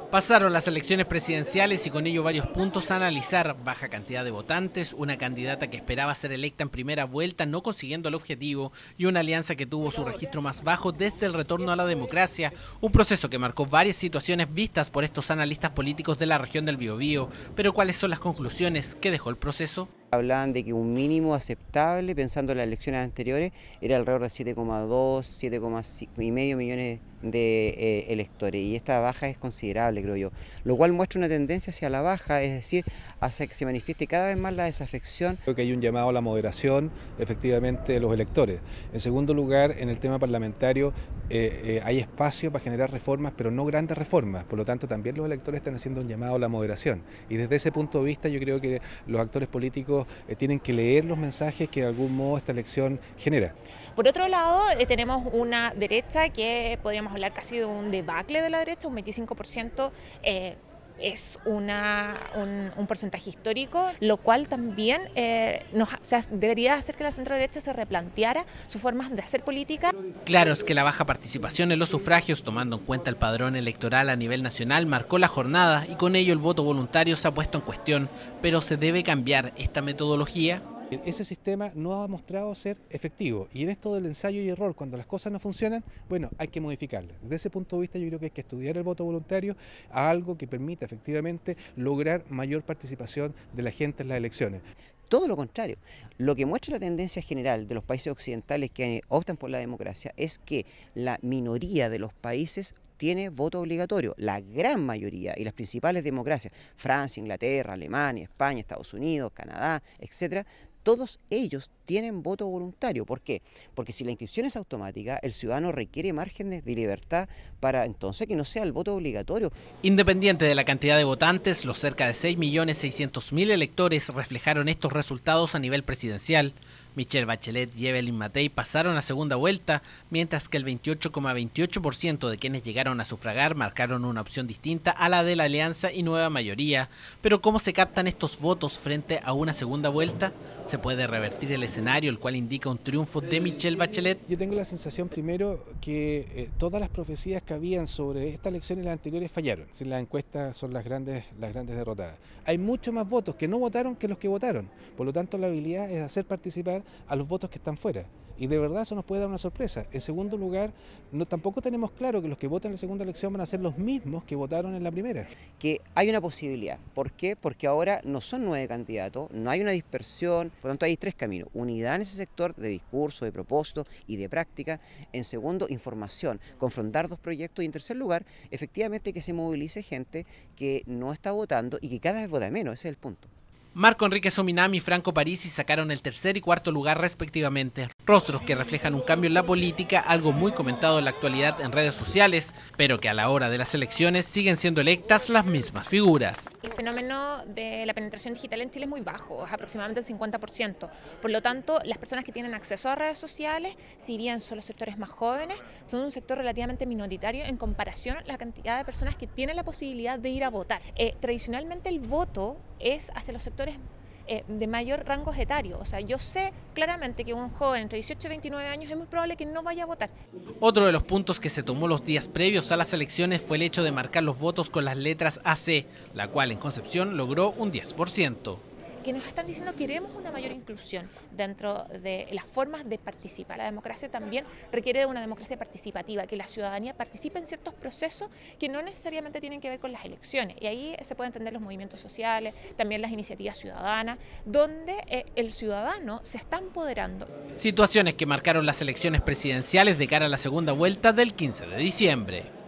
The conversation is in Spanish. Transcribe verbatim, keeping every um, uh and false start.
Pasaron las elecciones presidenciales y con ello varios puntos a analizar: baja cantidad de votantes, una candidata que esperaba ser electa en primera vuelta no consiguiendo el objetivo y una alianza que tuvo su registro más bajo desde el retorno a la democracia, un proceso que marcó varias situaciones vistas por estos analistas políticos de la región del Biobío. Pero ¿cuáles son las conclusiones que dejó el proceso? Hablaban de que un mínimo aceptable, pensando en las elecciones anteriores, era alrededor de siete coma dos, siete coma cinco millones de eh, electores, y esta baja es considerable, creo yo, lo cual muestra una tendencia hacia la baja, es decir, hacia que se manifieste cada vez más la desafección. Creo que hay un llamado a la moderación, efectivamente, de los electores. En segundo lugar, en el tema parlamentario eh, eh, hay espacio para generar reformas, pero no grandes reformas, por lo tanto también los electores están haciendo un llamado a la moderación, y desde ese punto de vista yo creo que los actores políticos eh, tienen que leer los mensajes que de algún modo esta elección genera. Por otro lado, eh, tenemos una derecha que podríamos hablar casi de un debacle de la derecha, un veinticinco por ciento eh, es una, un, un porcentaje histórico, lo cual también eh, nos, o sea, debería hacer que la centro-derecha se replanteara sus formas de hacer política. Claro es que la baja participación en los sufragios, tomando en cuenta el padrón electoral a nivel nacional, marcó la jornada y con ello el voto voluntario se ha puesto en cuestión. Pero ¿se debe cambiar esta metodología? Ese sistema no ha mostrado ser efectivo, y en esto del ensayo y error, cuando las cosas no funcionan, bueno, hay que modificarlo. Desde ese punto de vista yo creo que hay que estudiar el voto voluntario a algo que permita efectivamente lograr mayor participación de la gente en las elecciones. Todo lo contrario, lo que muestra la tendencia general de los países occidentales que optan por la democracia es que la minoría de los países tiene voto obligatorio, la gran mayoría y las principales democracias, Francia, Inglaterra, Alemania, España, Estados Unidos, Canadá, etcétera, todos ellos tienen voto voluntario. ¿Por qué? Porque si la inscripción es automática, el ciudadano requiere márgenes de libertad para entonces que no sea el voto obligatorio. Independiente de la cantidad de votantes, los cerca de seis millones seiscientos mil electores reflejaron estos resultados a nivel presidencial. Michelle Bachelet y Evelyn Matei pasaron a segunda vuelta, mientras que el veintiocho coma veintiocho por ciento de quienes llegaron a sufragar marcaron una opción distinta a la de la Alianza y Nueva Mayoría. Pero ¿cómo se captan estos votos frente a una segunda vuelta? ¿Se puede revertir el escenario, el cual indica un triunfo de Michelle Bachelet? Yo tengo la sensación, primero, que eh, todas las profecías que habían sobre esta elección y las anteriores fallaron. Si las encuestas son las grandes, las grandes derrotadas. Hay muchos más votos que no votaron que los que votaron. Por lo tanto, la habilidad es hacer participar a los votos que están fuera. Y de verdad eso nos puede dar una sorpresa. En segundo lugar, no, tampoco tenemos claro que los que voten en la segunda elección van a ser los mismos que votaron en la primera. Que hay una posibilidad. ¿Por qué? Porque ahora no son nueve candidatos, no hay una dispersión, por lo tanto hay tres caminos. Unidad en ese sector de discurso, de propósito y de práctica. En segundo, información, confrontar dos proyectos. Y en tercer lugar, efectivamente que se movilice gente que no está votando y que cada vez vota menos, ese es el punto. Marco Enrique Sominami y Franco Parisi sacaron el tercer y cuarto lugar respectivamente. Rostros que reflejan un cambio en la política, algo muy comentado en la actualidad en redes sociales, pero que a la hora de las elecciones siguen siendo electas las mismas figuras. El fenómeno de la penetración digital en Chile es muy bajo, es aproximadamente el cincuenta por ciento. Por lo tanto, las personas que tienen acceso a redes sociales, si bien son los sectores más jóvenes, son un sector relativamente minoritario en comparación a la cantidad de personas que tienen la posibilidad de ir a votar. Eh, tradicionalmente el voto es hacia los sectores eh, de mayor rango etario. O sea, yo sé claramente que un joven entre dieciocho y veintinueve años es muy probable que no vaya a votar. Otro de los puntos que se tomó los días previos a las elecciones fue el hecho de marcar los votos con las letras A C, la cual en Concepción logró un diez por ciento. Que nos están diciendo que queremos una mayor inclusión dentro de las formas de participar. La democracia también requiere de una democracia participativa, que la ciudadanía participe en ciertos procesos que no necesariamente tienen que ver con las elecciones. Y ahí se pueden entender los movimientos sociales, también las iniciativas ciudadanas, donde eh, el ciudadano se está empoderando. Situaciones que marcaron las elecciones presidenciales de cara a la segunda vuelta del quince de diciembre.